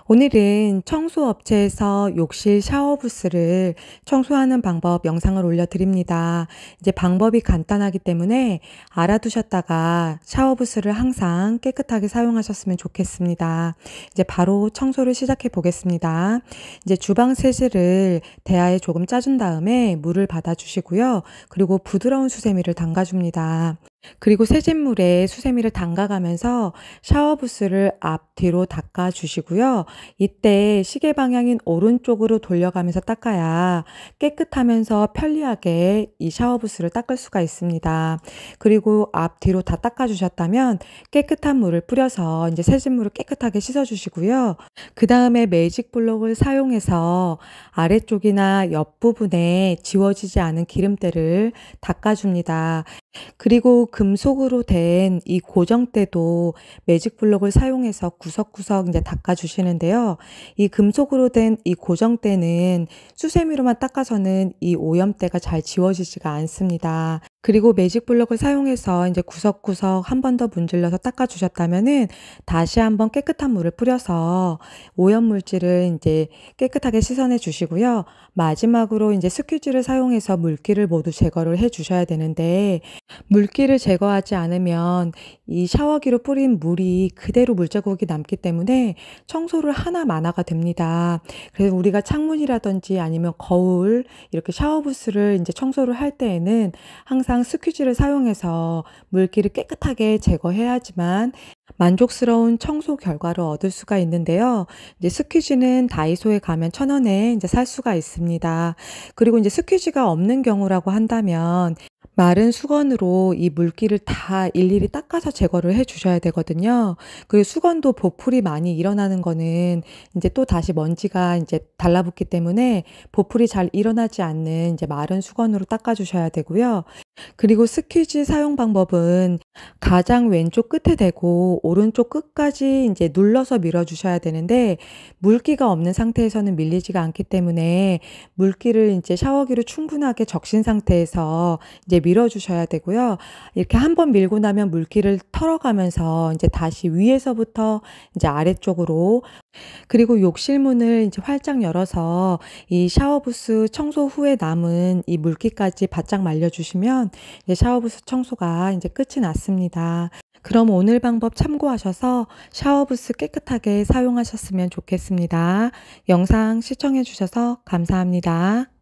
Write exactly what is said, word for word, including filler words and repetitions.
오늘은 청소업체에서 욕실 샤워부스를 청소하는 방법 영상을 올려드립니다. 이제 방법이 간단하기 때문에 알아두셨다가 샤워부스를 항상 깨끗하게 사용하셨으면 좋겠습니다. 이제 바로 청소를 시작해 보겠습니다. 이제 주방 세제를 대야에 조금 짜준 다음에 물을 받아주시고요. 그리고 부드러운 수세미를 담가줍니다. 그리고 세진물에 수세미를 담가가면서 샤워부스를 앞뒤로 닦아주시고요. 이때 시계 방향인 오른쪽으로 돌려가면서 닦아야 깨끗하면서 편리하게 이 샤워부스를 닦을 수가 있습니다. 그리고 앞뒤로 다 닦아주셨다면 깨끗한 물을 뿌려서 이제 세진물을 깨끗하게 씻어주시고요. 그 다음에 매직 블록을 사용해서 아래쪽이나 옆부분에 지워지지 않은 기름때를 닦아줍니다. 그리고 금속으로 된 이 고정대도 매직 블록을 사용해서 구석구석 이제 닦아주시는데요. 이 금속으로 된 이 고정대는 수세미로만 닦아서는 이 오염때가 잘 지워지지가 않습니다. 그리고 매직 블록을 사용해서 이제 구석구석 한 번 더 문질러서 닦아주셨다면은 다시 한번 깨끗한 물을 뿌려서 오염 물질을 이제 깨끗하게 씻어내 주시고요. 마지막으로 이제 스퀴지를 사용해서 물기를 모두 제거를 해 주셔야 되는데 물기를 제거하지 않으면 이 샤워기로 뿌린 물이 그대로 물자국이 남기 때문에 청소를 하나마나가 됩니다. 그래서 우리가 창문이라든지 아니면 거울 이렇게 샤워부스를 이제 청소를 할 때에는 항상 스퀴지를 사용해서 물기를 깨끗하게 제거해야지만 만족스러운 청소 결과를 얻을 수가 있는데요. 이제 스퀴지는 다이소에 가면 천 원에 이제 살 수가 있습니다. 그리고 이제 스퀴지가 없는 경우라고 한다면 마른 수건으로 이 물기를 다 일일이 닦아서 제거를 해 주셔야 되거든요. 그리고 수건도 보풀이 많이 일어나는 거는 이제 또 다시 먼지가 이제 달라붙기 때문에 보풀이 잘 일어나지 않는 이제 마른 수건으로 닦아 주셔야 되고요. 그리고 스퀴지 사용 방법은 가장 왼쪽 끝에 대고 오른쪽 끝까지 이제 눌러서 밀어 주셔야 되는데 물기가 없는 상태에서는 밀리지가 않기 때문에 물기를 이제 샤워기로 충분하게 적신 상태에서 이제 밀어 주셔야 되고요. 이렇게 한번 밀고 나면 물기를 털어가면서 이제 다시 위에서부터 이제 아래쪽으로 그리고 욕실 문을 이제 활짝 열어서 이 샤워부스 청소 후에 남은 이 물기까지 바짝 말려주시면 이제 샤워부스 청소가 이제 끝이 났습니다. 그럼 오늘 방법 참고하셔서 샤워부스 깨끗하게 사용하셨으면 좋겠습니다. 영상 시청해 주셔서 감사합니다.